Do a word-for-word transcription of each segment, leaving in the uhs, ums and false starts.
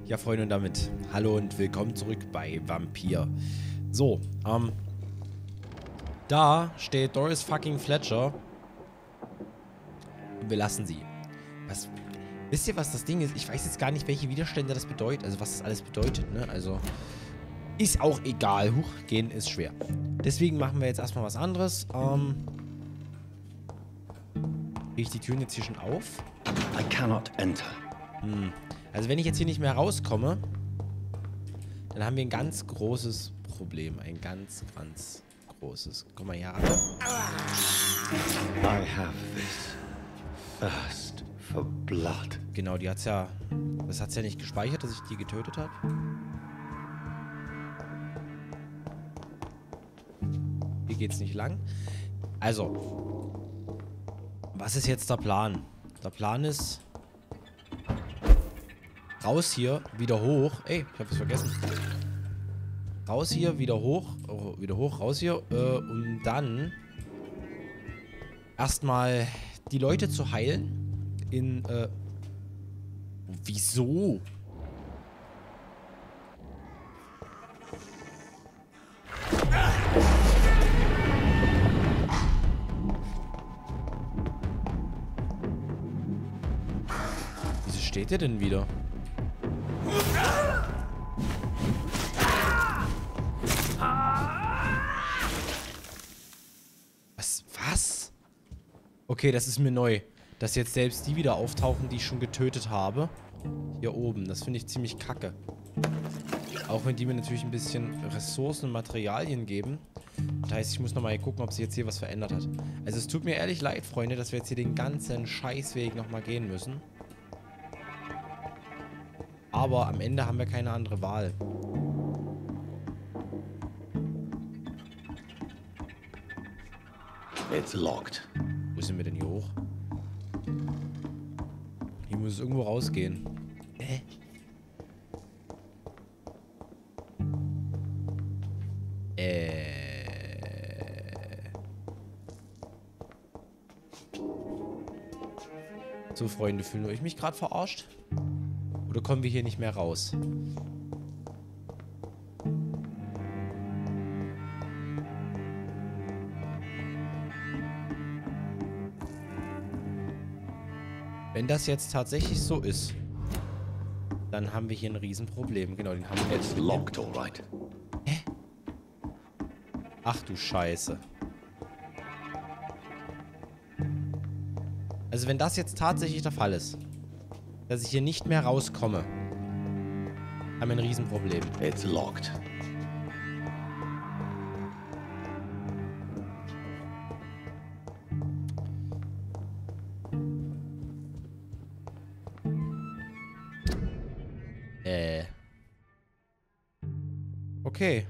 Ja, Freunde, und damit hallo und willkommen zurück bei Vampir. So, ähm, da steht Doris fucking Fletcher. Und wir lassen sie. Was, wisst ihr, was das Ding ist? Ich weiß jetzt gar nicht, welche Widerstände das bedeutet, also was das alles bedeutet, ne? Also, ist auch egal. Huch, gehen ist schwer. Deswegen machen wir jetzt erstmal was anderes. Ähm, kriege ich die Türen jetzt hier schon auf? I cannot enter. Hm. Also wenn ich jetzt hier nicht mehr rauskomme, dann haben wir ein ganz großes Problem. Ein ganz, ganz großes. Guck mal hier, Ratte. I have this thirst for blood. Genau, die hat's ja... Das hat's ja nicht gespeichert, dass ich die getötet habe. Hier geht's nicht lang. Also, was ist jetzt der Plan? Der Plan ist... Raus hier, wieder hoch. Ey, ich hab was vergessen. Raus hier, wieder hoch. Oh, wieder hoch, raus hier. Äh, um dann erstmal die Leute zu heilen. In, äh... Wieso? Wieso steht der denn wieder? Was? Was? Okay, das ist mir neu. Dass jetzt selbst die wieder auftauchen, die ich schon getötet habe. Hier oben. Das finde ich ziemlich kacke. Auch wenn die mir natürlich ein bisschen Ressourcen und Materialien geben. Das heißt, ich muss nochmal gucken, ob sich jetzt hier was verändert hat. Also es tut mir ehrlich leid, Freunde, dass wir jetzt hier den ganzen Scheißweg nochmal gehen müssen. Aber am Ende haben wir keine andere Wahl. It's locked. Wo sind wir denn hier hoch? Hier muss es irgendwo rausgehen. Hä? Äh. So, Freunde, fühlen wir euch mich gerade verarscht? Oder kommen wir hier nicht mehr raus? Wenn das jetzt tatsächlich so ist, dann haben wir hier ein Riesenproblem. Genau, den haben wir It's jetzt. locked, all right. Hä? Ach du Scheiße. Also wenn das jetzt tatsächlich der Fall ist, dass ich hier nicht mehr rauskomme, haben wir ein Riesenproblem. It's locked. Äh. Okay.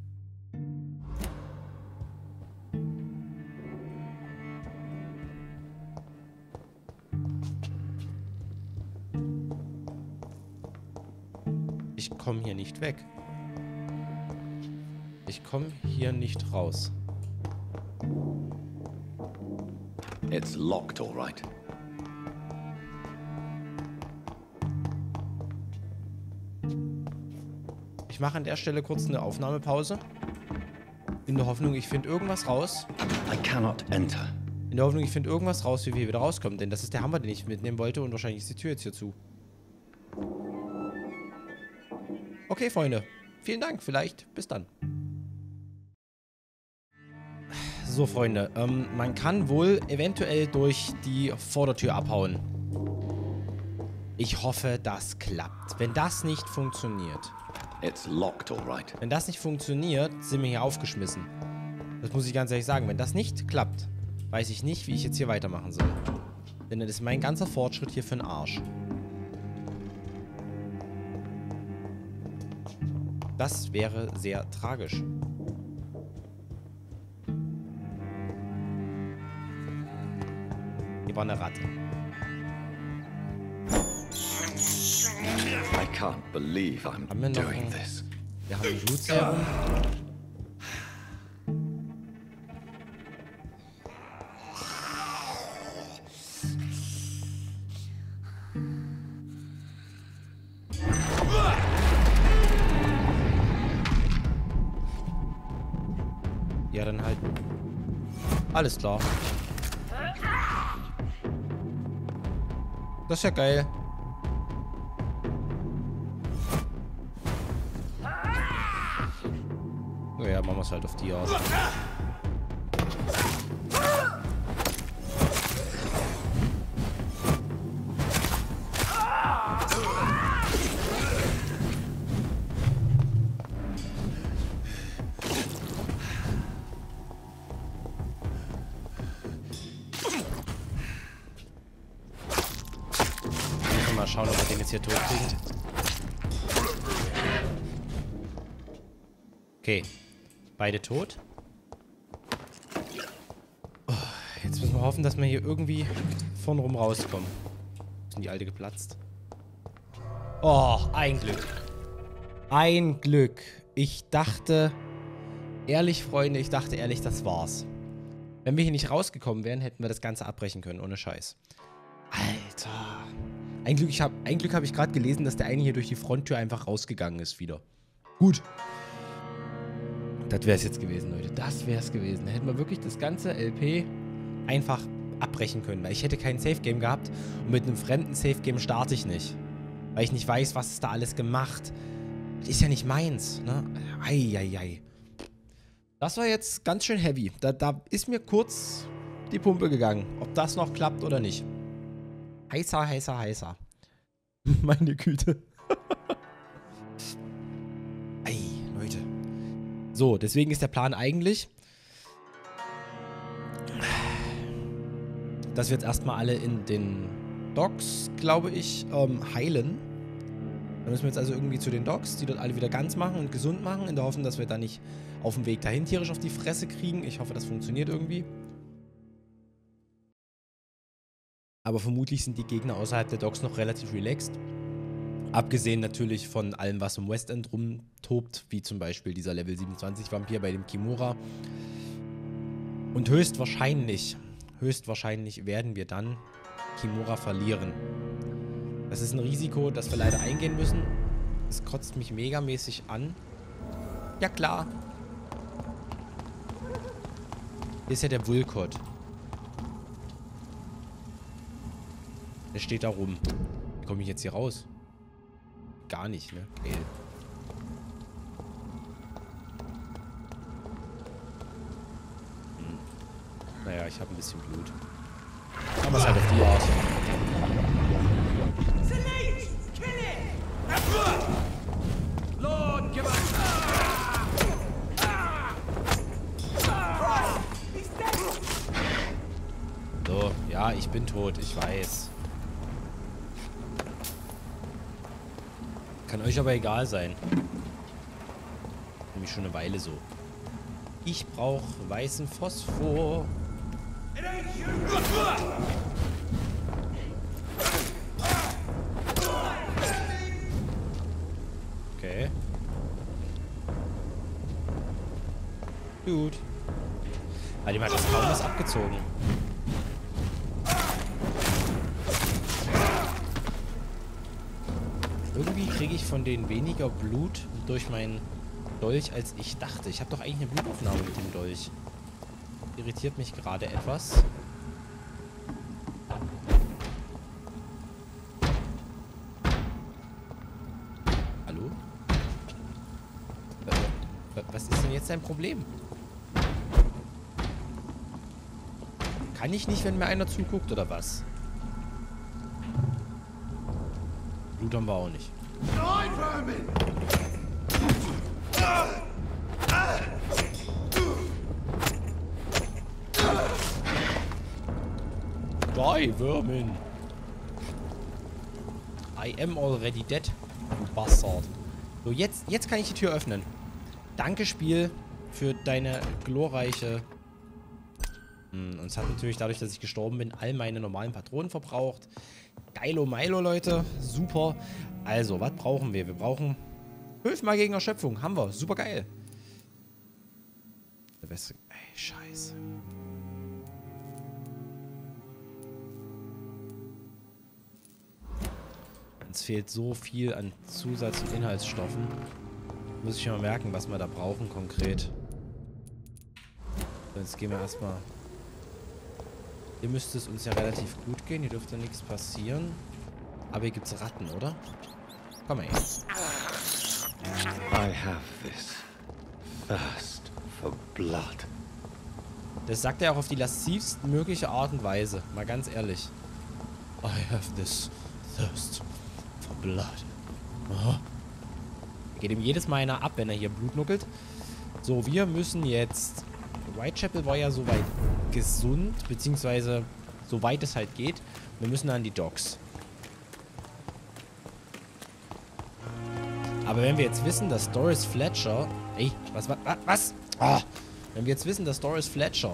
Ich komme hier nicht weg. Ich komme hier nicht raus. It's locked, all right. Ich mache an der Stelle kurz eine Aufnahmepause. In der Hoffnung, ich finde irgendwas raus. I cannot enter. In der Hoffnung, ich finde irgendwas raus, wie wir hier wieder rauskommen. Denn das ist der Hammer, den ich mitnehmen wollte. Und wahrscheinlich ist die Tür jetzt hier zu. Okay, Freunde. Vielen Dank. Vielleicht bis dann. So, Freunde. Ähm, man kann wohl eventuell durch die Vordertür abhauen. Ich hoffe, das klappt. Wenn das nicht funktioniert... It's locked, all right. Wenn das nicht funktioniert, sind wir hier aufgeschmissen. Das muss ich ganz ehrlich sagen. Wenn das nicht klappt, weiß ich nicht, wie ich jetzt hier weitermachen soll. Denn dann ist mein ganzer Fortschritt hier für den Arsch. Das wäre sehr tragisch. Hier war eine Ratte. I can't believe I'm Haben wir noch doing ein- this. Wir haben ein Blutserum. Ja, dann halt. Alles klar. Das ist ja geil. Oh ja, machen wir es halt auf die Art. Mal schauen, ob wir den jetzt hier tot kriegen. Okay. Beide tot. Oh, jetzt müssen wir hoffen, dass wir hier irgendwie von rum rauskommen. Sind die Alte geplatzt? Oh, ein Glück. Ein Glück. Ich dachte, ehrlich, Freunde, ich dachte ehrlich, das war's. Wenn wir hier nicht rausgekommen wären, hätten wir das Ganze abbrechen können, ohne Scheiß. Alter. Ein Glück, ich hab, ein Glück habe ich gerade gelesen, dass der eine hier durch die Fronttür einfach rausgegangen ist wieder. Gut. Das wäre es jetzt gewesen, Leute. Das wäre es gewesen. Da hätten wir wirklich das ganze L P einfach abbrechen können. Weil ich hätte kein Safe-Game gehabt. Und mit einem fremden Safe-Game starte ich nicht. Weil ich nicht weiß, was ist da alles gemacht. Das ist ja nicht meins, ne? Eieiei. Das war jetzt ganz schön heavy. Da, da ist mir kurz die Pumpe gegangen. Ob das noch klappt oder nicht. Heißer, heißer, heißer. Meine Güte. Ey, Leute. So, deswegen ist der Plan eigentlich, dass wir jetzt erstmal alle in den Docks, glaube ich, ähm, heilen. Dann müssen wir jetzt also irgendwie zu den Docks, die dort alle wieder ganz machen und gesund machen, in der Hoffnung, dass wir da nicht auf dem Weg dahin tierisch auf die Fresse kriegen. Ich hoffe, das funktioniert irgendwie. Aber vermutlich sind die Gegner außerhalb der Docks noch relativ relaxed. Abgesehen natürlich von allem, was im Westend rumtobt, wie zum Beispiel dieser Level siebenundzwanzig Vampir bei dem Kimura. Und höchstwahrscheinlich, höchstwahrscheinlich werden wir dann Kimura verlieren. Das ist ein Risiko, das wir leider eingehen müssen. Es kotzt mich megamäßig an. Ja klar. Hier ist ja der Vulkot. Der steht da rum. Wie komme ich jetzt hier raus? Gar nicht, ne? Geil. Hm. Naja, ich habe ein bisschen Blut. Aber es halt auf die Art. So, ja, ich bin tot, ich weiß. Kann euch aber egal sein. Nämlich schon eine Weile so. Ich brauche weißen Phosphor. Okay. Gut. Ah, dem hat das kaum was abgezogen. Irgendwie kriege ich von denen weniger Blut durch meinen Dolch, als ich dachte. Ich habe doch eigentlich eine Blutaufnahme mit dem Dolch. Irritiert mich gerade etwas. Hallo? Was ist denn jetzt dein Problem? Kann ich nicht, wenn mir einer zuguckt, oder was? Blut haben wir auch nicht. Nein, Vermin! Die, Vermin! I am already dead, du Bastard. So, jetzt, jetzt kann ich die Tür öffnen. Danke, Spiel, für deine glorreiche... Hm, und es hat natürlich dadurch, dass ich gestorben bin, all meine normalen Patronen verbraucht. Geilo Milo, Leute. Super. Also, was brauchen wir? Wir brauchen fünfmal gegen Erschöpfung. Haben wir. Super geil. Der beste... Ey, scheiße. Uns fehlt so viel an Zusatz- und Inhaltsstoffen. Muss ich mal merken, was wir da brauchen konkret. So, jetzt gehen wir erstmal... Hier müsste es uns ja relativ gut gehen. Hier dürfte nichts passieren. Aber hier gibt es Ratten, oder? Komm mal her. I have this thirst for blood. Das sagt er auch auf die lascivst mögliche Art und Weise. Mal ganz ehrlich. I have this thirst for blood. Oh. Geht ihm jedes Mal einer ab, wenn er hier Blut nuckelt. So, wir müssen jetzt... Whitechapel war ja soweit gesund, beziehungsweise soweit es halt geht. Wir müssen an die Docks. Aber wenn wir jetzt wissen, dass Doris Fletcher... Ey, was, was, was? Oh. Wenn wir jetzt wissen, dass Doris Fletcher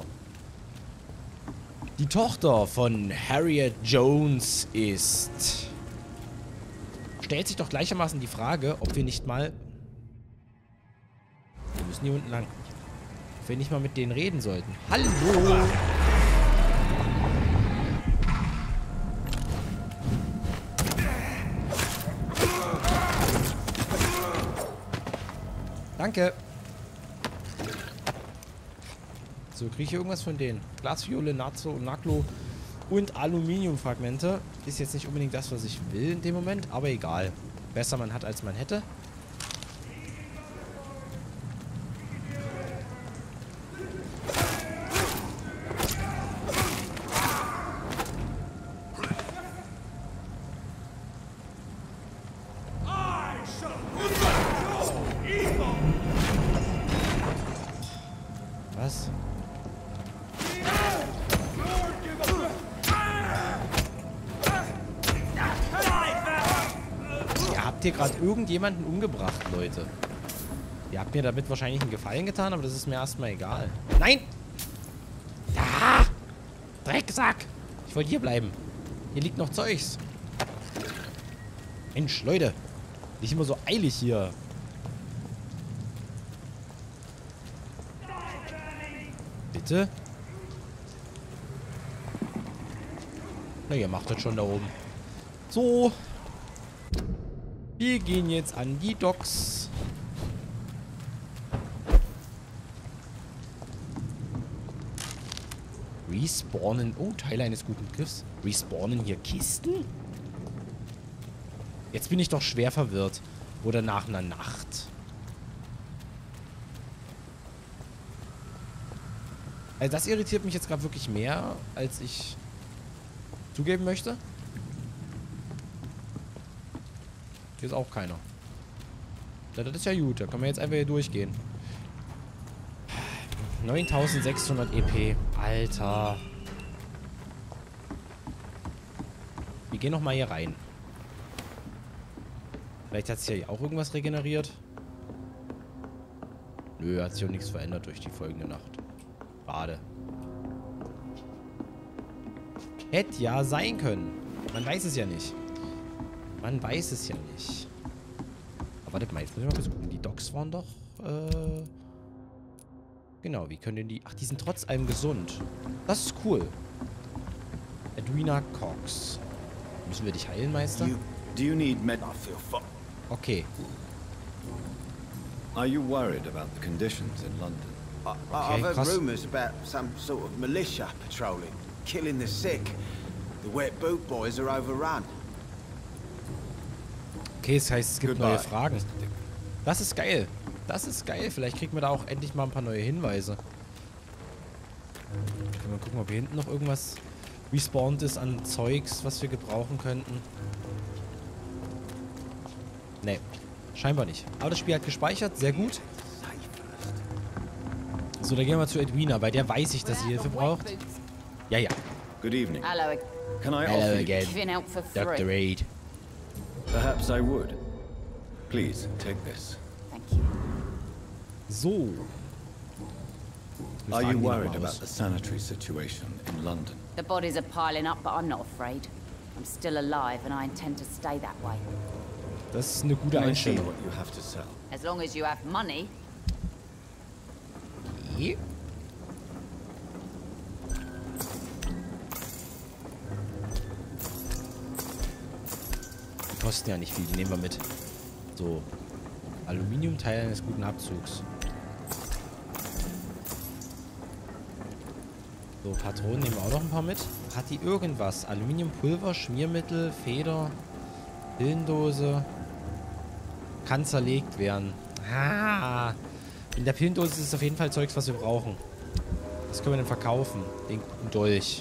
die Tochter von Harriet Jones ist, stellt sich doch gleichermaßen die Frage, ob wir nicht mal... Wir müssen hier unten lang. Ob wir nicht mal mit denen reden sollten. Hallo! Danke. So, kriege ich hier irgendwas von denen? Glasviole, Nazo, Naclo und Aluminiumfragmente. Ist jetzt nicht unbedingt das, was ich will in dem Moment, aber egal. Besser man hat, als man hätte. Was? Ihr habt hier gerade irgendjemanden umgebracht, Leute. Ihr habt mir damit wahrscheinlich einen Gefallen getan, aber das ist mir erstmal egal. Nein! Ja! Drecksack! Ich wollte hier bleiben. Hier liegt noch Zeugs. Mensch, Leute. Nicht immer so eilig hier. Bitte? Na, ihr macht das schon da oben. So. Wir gehen jetzt an die Docks. Respawnen. Oh, Teile eines guten Griffs. Respawnen hier Kisten? Jetzt bin ich doch schwer verwirrt. Oder nach einer Nacht. Also das irritiert mich jetzt gerade wirklich mehr, als ich zugeben möchte. Hier ist auch keiner. Ja, das ist ja gut. Da können wir jetzt einfach hier durchgehen. neuntausendsechshundert E P. Alter. Wir gehen nochmal hier rein. Vielleicht hat sich ja auch irgendwas regeneriert. Nö, hat sich auch nichts verändert durch die folgende Nacht. Schade. Hätte ja sein können. Man weiß es ja nicht. Man weiß es ja nicht. Aber wartet mal, jetzt muss ich mal kurz gucken. Die Docks waren doch, äh... Genau, wie können denn die... Ach, die sind trotz allem gesund. Das ist cool. Edwina Cox. Müssen wir dich heilen, Meister? You, do you need med... Okay. Are you worried about the conditions in London? I, Okay, I've heard krass. rumours about some sort of militia patrolling, killing the sick. The wet boot boys are overrun. Okay, das heißt, es gibt Goodbye, neue Fragen. Das ist geil. Das ist geil. Vielleicht kriegen wir da auch endlich mal ein paar neue Hinweise. Können wir gucken, ob hier hinten noch irgendwas respawned ist an Zeugs, was wir gebrauchen könnten. Nee, scheinbar nicht. Aber das Spiel hat gespeichert. Sehr gut. So, dann gehen wir zu Edwina. Bei der weiß ich, dass sie Hilfe braucht. Ja, ja. Good evening. Hello, Can I Hello offer you? again. giving out for Doktor free. Reid. Perhaps I would. Please, take this. Thank you. So. Wir Are you fragen die worried nochmal about aus. the sanitary situation in London? The bodies are piling up, but I'm not afraid. I'm still alive, and I intend to stay that way. Das ist eine gute Can I see Einstellung. what you have to sell? As long as you have money. Okay. Die kosten ja nicht viel, die nehmen wir mit. So. Aluminiumteil eines guten Abzugs. So, Patronen nehmen wir auch noch ein paar mit. Hat die irgendwas? Aluminiumpulver, Schmiermittel, Feder, Pillendose. Kann zerlegt werden. Ah. In der Pillendose ist es auf jeden Fall Zeugs, was wir brauchen. Was können wir denn verkaufen? Den Dolch.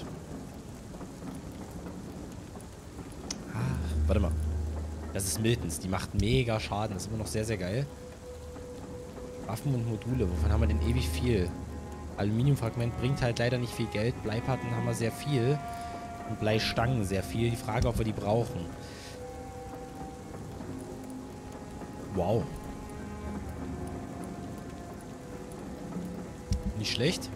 Ah, warte mal. Das ist Miltons. Die macht mega Schaden. Das ist immer noch sehr, sehr geil. Waffen und Module. Wovon haben wir denn ewig viel? Aluminiumfragment bringt halt leider nicht viel Geld. Bleiplatten haben wir sehr viel. Und Bleistangen sehr viel. Die Frage, ob wir die brauchen. Wow. Nicht schlecht.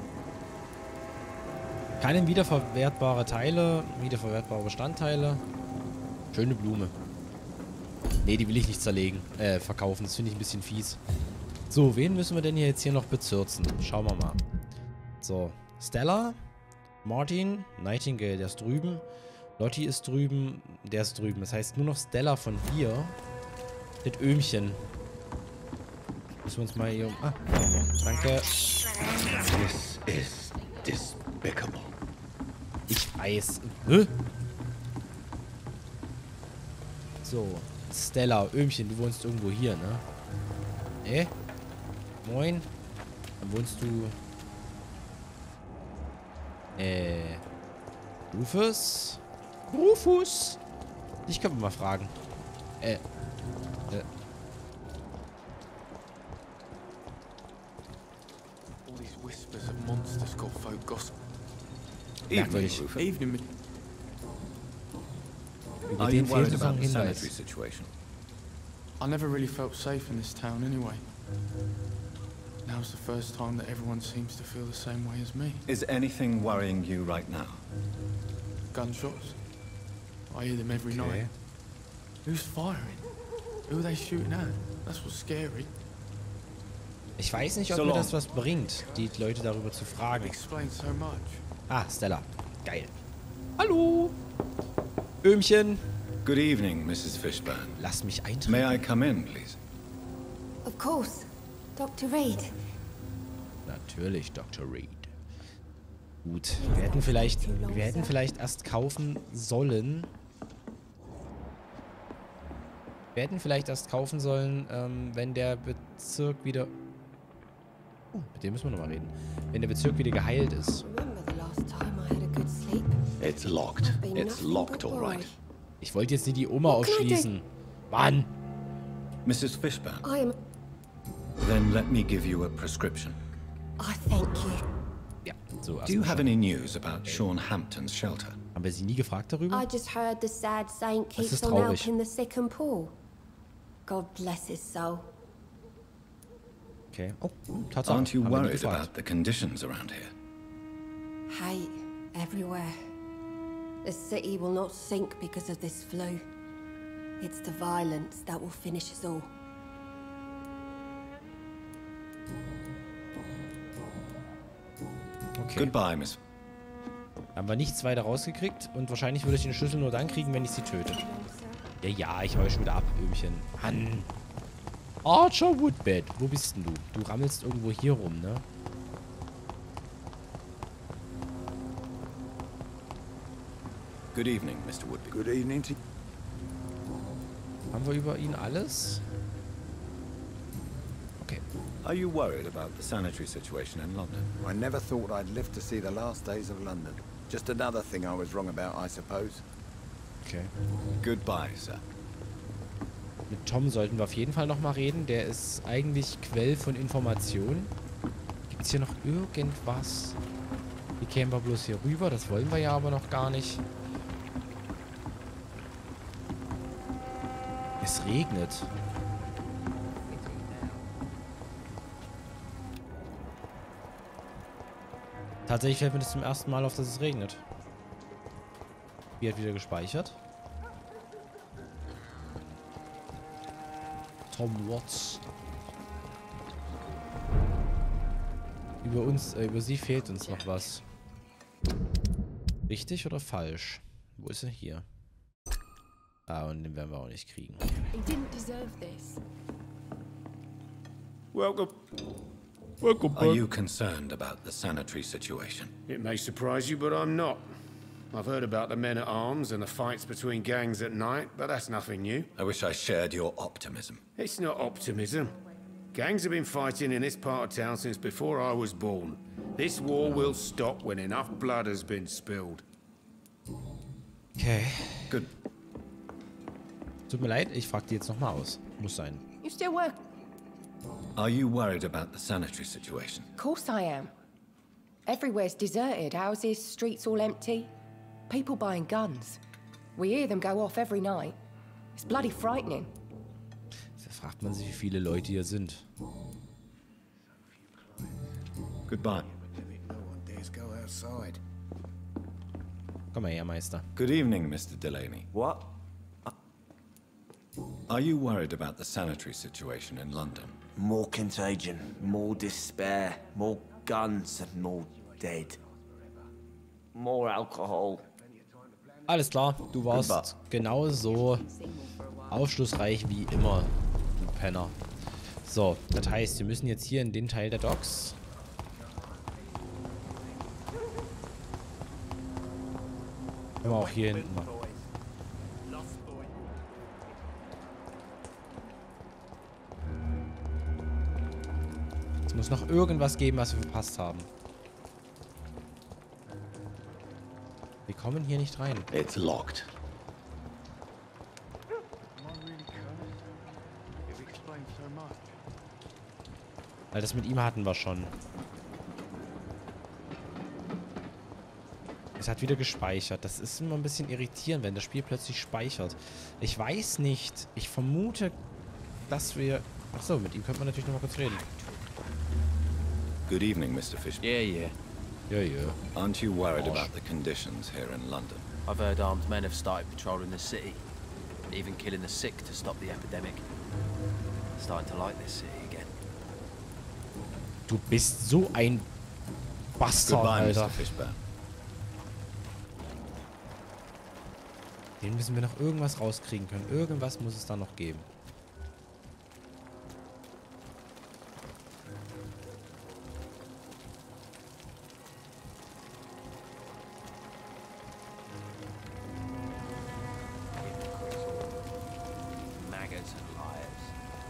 Keine wiederverwertbare Teile. Wiederverwertbare Bestandteile. Schöne Blume. Nee, die will ich nicht zerlegen. Äh, verkaufen. Das finde ich ein bisschen fies. So, wen müssen wir denn hier jetzt hier noch bezirzen? Schauen wir mal. So, Stella, Martin, Nightingale, der ist drüben. Lottie ist drüben, der ist drüben. Das heißt nur noch Stella von hier. Mit Öhmchen. Müssen wir uns mal hier um... Ah, danke. This is despicable. Ich weiß. Hä? So, Stella, Öhmchen, du wohnst irgendwo hier, ne? Eh? Moin. Dann wohnst du... Äh... Rufus? Rufus? Ich kann mal fragen. Äh... äh. All these whispers of monsters got folk gossip. Merkwürdig. Evening, mi- Über Are you den fehlt worried uns noch ein about the Hinweis. sanitary situation? I never really felt safe in this town anyway. Now's the first time that everyone seems to feel the same way as me. Is anything worrying you right now? Gunshots. I hear them every Okay. night. Who's firing? Who are they shooting at? That's what's scary. Ich weiß nicht, ob So mir long. das was bringt, die Leute darüber zu It fragen. explains so much. Ah, Stella. Geil. Hallo. Öhmchen. Good evening, Missus Fishburne. Lass mich eintreten. May I come in, please? Of course. Doctor Reed. Natürlich, Doktor Reed. Gut. Wir hätten vielleicht, wir hätten vielleicht erst kaufen sollen. Wir hätten vielleicht erst kaufen sollen, ähm, wenn der Bezirk wieder... Oh, mit dem müssen wir nochmal reden. Wenn der Bezirk wieder geheilt ist. Remember the last time I had a good sleep? It's locked. It's locked, all right. Ich wollte jetzt nicht die Oma ausschließen. Mann! Missus Fishburne, I am... then let me give you a prescription. I thank you. Ja, so Do you erstmal have schon. any news about Sean Hampton's shelter? Haben wir sie nie gefragt darüber? I just heard the sad saint Das ist keeps on traurig. helping the sick and poor. God bless his soul. Okay. Oh, Tatsache. Aren't you Haben wir nie worried gefragt. about the conditions around here? Hate everywhere. The city will not sink because of this flu. It's the violence that will finish us all. Okay. Goodbye, Miss. Haben wir nichts weiter rausgekriegt und wahrscheinlich würde ich den Schlüssel nur dann kriegen, wenn ich sie töte. Ja, ja, ich hau schon wieder ab, Öhmchen. Mann. Archer Woodbed. Wo bist denn du? Du rammelst irgendwo hier rum, ne? Good evening, Mister Woodby. Good evening to Haben wir über ihn alles? Okay. Are you worried about the sanitary situation in London? I never thought I'd live to see the last days of London. Just another thing I was wrong about, I suppose. Okay. Goodbye, sir. Mit Tom sollten wir auf jeden Fall nochmal reden. Der ist eigentlich Quell von Informationen. Gibt es hier noch irgendwas? Wie kämen wir bloß hier rüber? Das wollen wir ja aber noch gar nicht. Es regnet. Tatsächlich fällt mir das zum ersten Mal auf, dass es regnet. Wie hat wieder gespeichert? Tom Watts. Über uns, äh, über sie fehlt uns noch was. Richtig oder falsch? Wo ist er hier? Ah, und den werden wir auch nicht kriegen. He didn't deserve this. Welcome. Welcome Are back. you concerned about the sanitary situation? It may surprise you, but I'm not. I've heard about the men-at-arms and the fights between gangs at night, but that's nothing new. I wish I shared your optimism. It's not optimism. Gangs have been fighting in this part of town since before I was born. This war will stop when enough blood has been spilled. Okay. Good. Tut mir leid, ich frag die jetzt nochmal aus. Muss sein. You still work? Are you worried about the sanitary situation? Of course I am. Everywhere's deserted. Houses, streets all empty. People buying guns. We hear them go off every night. It's bloody frightening. Da fragt man sich, wie viele Leute hier sind. Goodbye. Komm mal her, Meister. Good evening, Mister Delaney. What? Are you worried about the sanitary situation in London? More contagion, more despair, more guns and more dead. More alcohol. Alles klar, du warst genauso aufschlussreich wie immer, du Penner. So, das heißt, wir müssen jetzt hier in den Teil der Docks. Können wir auch hier hinten machen. Es muss noch irgendwas geben, was wir verpasst haben. Wir kommen hier nicht rein. It's locked. Weil das mit ihm hatten wir schon. Es hat wieder gespeichert. Das ist immer ein bisschen irritierend, wenn das Spiel plötzlich speichert. Ich weiß nicht. Ich vermute, dass wir... Achso, mit ihm könnte man natürlich noch mal kurz reden. Good evening, Mister Fishburne. Yeah, yeah. Ja, ja. Aren't you worried about the conditions here in London? I've heard armed men have started patrolling the city, even killing the sick to stop the epidemic. Starting to like this city again. Du bist so ein Bastard, Goodbye, Alter. Mister Fishburne. Den müssen wir noch irgendwas rauskriegen können. Irgendwas muss es da noch geben. Maggots and liars.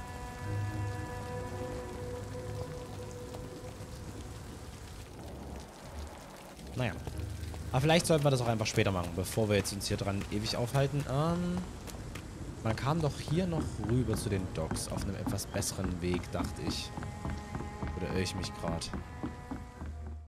Naja. Aber vielleicht sollten wir das auch einfach später machen, bevor wir jetzt uns hier dran ewig aufhalten. Ähm, man kam doch hier noch rüber zu den Docks auf einem etwas besseren Weg, dachte ich. Oder irre ich mich gerade?